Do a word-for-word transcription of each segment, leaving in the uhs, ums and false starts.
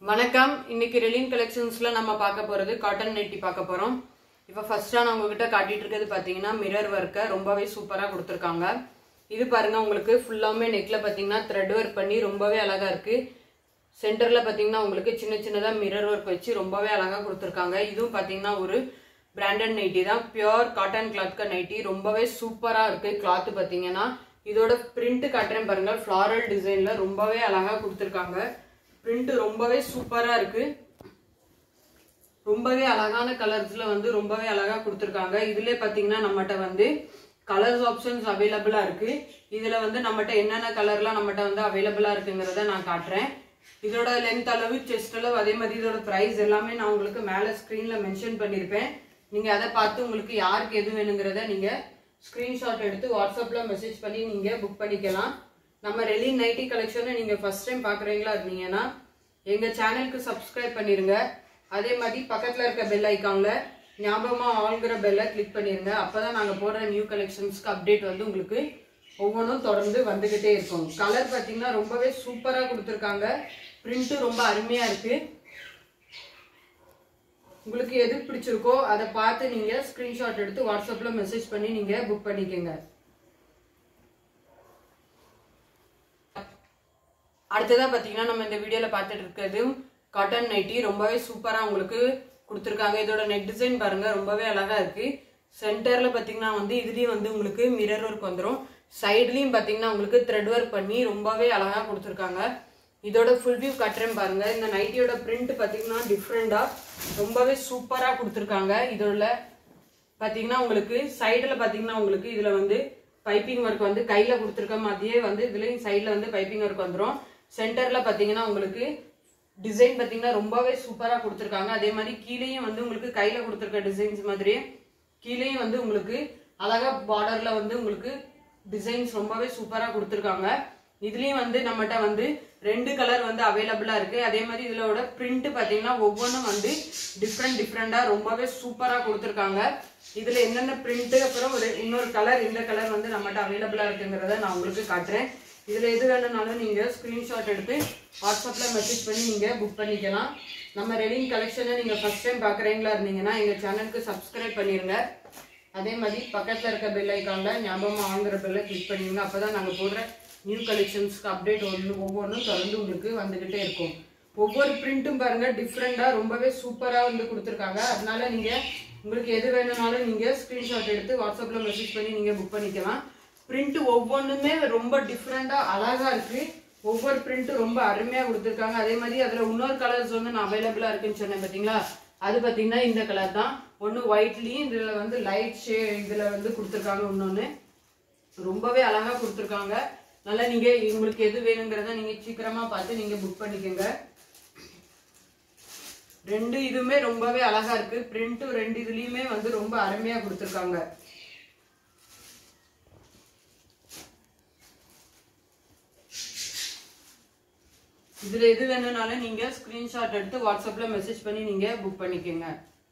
வணக்கம். இன்னைக்கு ரெலின் கலெக்ஷன்ஸ்ல நம்ம பார்க்க போறது காட்டன் நைட்டி பார்க்க போறோம். இப்போ ஃபர்ஸ்டா நான் உங்ககிட்ட காட்டிட்டு இருக்கிறது பாத்தீங்கன்னா மிரர் வர்க்க ரொம்பவே சூப்பரா கொடுத்திருக்காங்க. இது பாருங்க, உங்களுக்கு ஃபுல்லாமே நெக்ல பாத்தீங்கன்னா த்ரெட் ஒர்க் பண்ணி ரொம்பவே அழகா இருக்கு. சென்டர்ல பாத்தீங்கன்னா உங்களுக்கு சின்ன சின்னதா மிரர் ஒர்க் வச்சு ரொம்பவே அழகா கொடுத்திருக்காங்க. இதுவும் பாத்தீங்கன்னா ஒரு பிராண்டட் நைட்டி தான். பியூர் காட்டன் கிளாத் நைட்டி ரொம்பவே சூப்பரா இருக்கு. கிளாத் பாத்தீங்கன்னா இதோட பிரிண்ட் காட்டுறேன் பாருங்க. ஃபிளாரல் டிசைன்ல ரொம்பவே அழகா கொடுத்திருக்காங்க. பிரிண்ட் ரொம்பவே சூப்பரா இருக்கு. ரொம்பவே அழகான கலர்ஸ்ல வந்து ரொம்பவே அழகா கொடுத்திருக்காங்க. இதுல பாத்தீங்கன்னா நம்மகிட்ட வந்து கலர்ஸ் ஆப்ஷன்ஸ் அவைலபிளா இருக்கு. இதுல வந்து நம்மகிட்ட என்னென்ன கலர்லாம் நம்மகிட்ட வந்து அவைலபிளா இருக்குங்கிறத நான் காட்டுறேன். இதோட லென்த் அளவு, செஸ்ட் அளவு, அதே மாதிரி இதோட பிரைஸ் எல்லாமே நான் உங்களுக்கு மேல ஸ்கிரீன்ல மென்ஷன் பண்ணிருப்பேன். நீங்க அதை பார்த்து உங்களுக்கு யாருக்கு எது வேணுங்கிறத நீங்க ஸ்கிரீன்ஷாட் எடுத்து வாட்ஸ்அப்ல மெசேஜ் பண்ணி நீங்க புக் பண்ணிக்கலாம். நம்ம ரெலின் நைட்டி கலெக்ஷனை நீங்க ஃபர்ஸ்ட் டைம் பாக்குறீங்களா இருந்தீங்கன்னா எங்க சேனலுக்கு சப்ஸ்கிரைப் பண்ணிருங்க. அதே மாதிரி பக்கத்துல இருக்க பெல் ஐக்கான்ல ஞாபகமா ஆல்ங்கிற பெல்லை கிளிக் பண்ணிருங்க. அப்பதான் நாங்க போடுற நியூ கலெக்ஷன்ஸ்க்கு அப்டேட் வந்து உங்களுக்கு ஒவ்வொன்றும் தொடர்ந்து வந்துகிட்டே இருக்கும். கலர் பாத்தீங்கன்னா ரொம்பவே சூப்பரா கொடுத்துருக்காங்க. பிரிண்ட் ரொம்ப அருமையா இருக்கு. உங்களுக்கு எது பிடிச்சிருக்கோ அதை பார்த்து நீங்க ஸ்கிரீன்ஷாட் எடுத்து வாட்ஸ்அப்ல மெசேஜ் பண்ணி நீங்க புக் பண்ணிக்கோங்க. அடுத்ததா பாத்தீங்கன்னா நம்ம இந்த வீடியோல பார்த்துட்டு இருக்கிறது காட்டன் நைட்டி ரொம்பவே சூப்பரா உங்களுக்கு கொடுத்துருக்காங்க. இதோட நெக் டிசைன் பாருங்க, ரொம்பவே அழகா இருக்கு. சென்டர்ல பாத்தீங்கன்னா வந்து இதுலயும் வந்து உங்களுக்கு மிரர் ஒர்க் வந்துடும். சைட்லயும் பாத்தீங்கன்னா உங்களுக்கு த்ரெட் ஒர்க் பண்ணி ரொம்பவே அழகா கொடுத்துருக்காங்க. இதோட ஃபுல் வியூ கட்டுறேன் பாருங்க. இந்த நைட்டியோட பிரிண்ட் பாத்தீங்கன்னா டிஃப்ரெண்டா ரொம்பவே சூப்பரா கொடுத்துருக்காங்க. இதோட பாத்தீங்கன்னா உங்களுக்கு சைடுல பாத்தீங்கன்னா உங்களுக்கு இதுல வந்து பைப்பிங் ஒர்க் வந்து கையில கொடுத்துருக்க மாதிரியே வந்து இதுலயும் சைட்ல வந்து பைப்பிங் ஒர்க் வந்துடும். சென்டர்ல பாத்தீங்கன்னா உங்களுக்கு டிசைன் பாத்தீங்கன்னா ரொம்பவே சூப்பரா கொடுத்துருக்காங்க. அதே மாதிரி கீழேயும் வந்து உங்களுக்கு கையில கொடுத்துருக்க டிசைன்ஸ் மாதிரியே கீழேயும் வந்து உங்களுக்கு அழகா பார்டர்ல வந்து உங்களுக்கு டிசைன்ஸ் ரொம்பவே சூப்பரா கொடுத்துருக்காங்க. இதுலயும் வந்து நம்மகிட்ட வந்து ரெண்டு கலர் வந்து அவைலபிளா இருக்கு. அதே மாதிரி இதோட பிரிண்ட் பாத்தீங்கன்னா ஒவ்வொன்றும் வந்து டிஃப்ரெண்ட் டிஃப்ரெண்டா ரொம்பவே சூப்பரா கொடுத்துருக்காங்க. இதுல என்னென்ன பிரிண்ட், அப்புறம் ஒரு இன்னொரு கலர், இந்த கலர் வந்து நம்மகிட்ட அவைலபிளா இருக்குங்கிறத நான் உங்களுக்கு காட்டுறேன். இதுல எது வேணும்னாலும் நீங்க ஸ்கிரீன்ஷாட் எடுத்து வாட்ஸ்அப்ல மெசேஜ் பண்ணி நீங்க புக் பண்ணிக்கலாம். நம்ம ரெலின் கலெக்ஷனை நீங்க ஃபர்ஸ்ட் டைம் பாக்குறீங்களா இருந்தீங்கன்னா எங்க சேனலுக்கு சப்ஸ்கிரைப் பண்ணிருங்க. அதே மாதிரி பக்கத்துல இருக்க பெல் ஐக்கான்ல ஞாபகமா ஆங்கிற பெல்லை கிளிக் பண்ணிருங்க. அப்பதான் நாங்க போடுற நியூ கலெக்ஷன்ஸ்க்கு அப்டேட் ஒன்று ஒவ்வொன்றும் தொடர்ந்து உங்களுக்கு வந்துகிட்டே இருக்கும். ஒவ்வொரு பிரிண்ட்டும் பாருங்க டிஃப்ரெண்டா ரொம்பவே சூப்பரா வந்து கொடுத்துருக்காங்க. அதனால நீங்க உங்களுக்கு எது வேணும்னாலும் நீங்க ஸ்கிரீன்ஷாட் எடுத்து வாட்ஸ்அப்ல மெசேஜ் பண்ணி நீங்க புக் பண்ணிக்கலாம். பிரிண்ட் ஒவ்வொன்றுமே ரொம்ப டிஃப்ரெண்டா அழகா இருக்கு. ஒவ்வொரு பிரிண்ட் ரொம்ப அருமையா கொடுத்துருக்காங்க. அதே மாதிரி அதுல இன்னொரு கலர்ஸ் வந்து நான் அவைலபிளா இருக்குன்னு சொன்னேன் பாத்தீங்களா, அது பாத்தீங்கன்னா இந்த கலர் தான். ஒன்னு ஒயிட்லயும் இதுல வந்து லைட் ஷே இதுல வந்து கொடுத்துருக்காங்க. இன்னொன்னு ரொம்பவே அழகா கொடுத்துருக்காங்க. நல்லா நீங்க உங்களுக்கு எது வேணுங்கிறத நீங்க சீக்கிரமா பார்த்து நீங்க புக் பண்ணிக்கோங்க. ரெண்டு இதுமே ரொம்பவே அழகா இருக்கு. பிரிண்ட் ரெண்டு இதுலயுமே வந்து ரொம்ப அருமையா கொடுத்துருக்காங்க. இதுல எது வேணும்னாலும் நீங்க ஸ்கிரீன்ஷாட் எடுத்து வாட்ஸ்அப்ல மெசேஜ் பண்ணி நீங்க புக் பண்ணிக்கோங்க.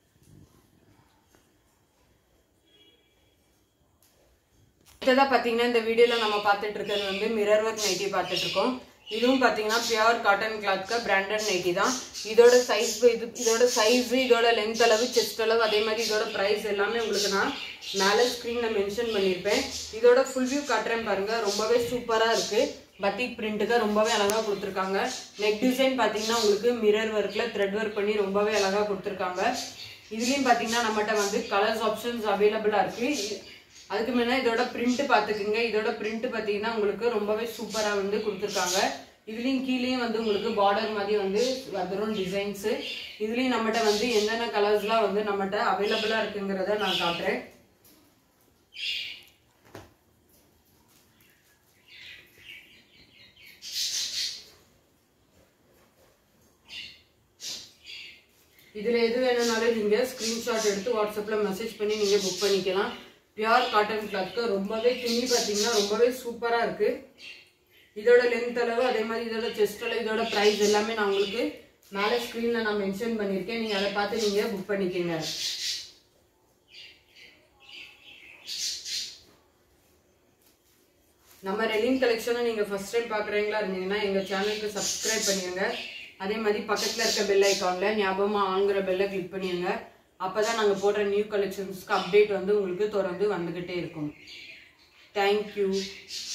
அடுத்ததா பாத்தீங்கன்னா இந்த வீடியோல நம்ம பார்த்துட்டு இருக்கிறது வந்து மிரர் ஒர்க் நைட்டி பார்த்துட்டு இருக்கோம். இதுவும் பாத்தீங்கன்னா பியூர் காட்டன் கிளாத்க்கு பிராண்டட் நைட்டி தான். இதோட சைஸ் இது இதோட சைஸ், இதோட லென்த் அளவு, செஸ்ட் அளவு, அதே மாதிரி இதோட பிரைஸ் எல்லாமே உங்களுக்கு நான் மேல ஸ்கிரீன்ல மென்ஷன் பண்ணிருப்பேன். இதோட ஃபுல் வியூ காட்டுறேன் பாருங்க. ரொம்பவே சூப்பரா இருக்கு. பட்டிக் பிரிண்ட்டுக்கு ரொம்பவே அழகா கொடுத்துருக்காங்க. நெக் டிசைன் பாத்தீங்கன்னா உங்களுக்கு மிரர் ஒர்க்ல த்ரெட் ஒர்க் பண்ணி ரொம்பவே அழகா கொடுத்துருக்காங்க. இதுலயும் பாத்தீங்கன்னா நம்மகிட்ட வந்து கலர்ஸ் ஆப்ஷன்ஸ் அவைலபிளா இருக்கு. அதுக்கு முன்ன இதோட பிரிண்ட் பாத்துக்குங்க. இதோட பிரிண்ட் பாத்தீங்கன்னா உங்களுக்கு ரொம்பவே சூப்பரா வந்து கொடுத்துருக்காங்க. இதுலயும் கீழேயும் வந்து உங்களுக்கு பார்டர் மாதிரி வந்து வந்துடும் டிசைன்ஸ். இதுலயும் நம்மகிட்ட வந்து என்னென்ன கலர்ஸ்லாம் வந்து நம்மகிட்ட அவைலபிளா இருக்குங்கிறத நான் காட்டுறேன். இதுல எது வேணும்னாலும் நீங்க ஸ்கிரீன்ஷாட் எடுத்து வாட்ஸ்அப்ல மெசேஜ் பண்ணி நீங்க புக் பண்ணிக்கலாம். பியூர் காட்டன் கிளாத்க்கு ரொம்பவே துணி பாத்தீங்கன்னா ரொம்பவே சூப்பரா இருக்கு. இதோட லென்த் அளவு, அதே மாதிரி இதோட செஸ்ட் அளவு, இதோட பிரைஸ் எல்லாமே நான் உங்களுக்கு மேல ஸ்கிரீன்ல நான் மென்ஷன் பண்ணிருக்கேன். நீங்க அதை பார்த்து நீங்க புக் பண்ணிக்கோங்க. நம்ம ரெலின் கலெக்ஷனை நீங்க ஃபர்ஸ்ட் டைம் பாக்குறீங்களா இருந்தீங்கன்னா எங்க சேனலுக்கு சப்ஸ்கிரைப் பண்ணிருங்க. அதே மாதிரி பக்கத்தில் இருக்க பெல் ஐக்கானில் ஞாபகமாக ஆங்கிற பெல்லை கிளிக் பண்ணிடுங்க. அப்போ தான் நாங்கள் போடுற நியூ கலெக்ஷன்ஸ்க்கு அப்டேட் வந்து உங்களுக்கு தொடர்ந்து வந்துக்கிட்டே இருக்கும். தேங்க்யூ.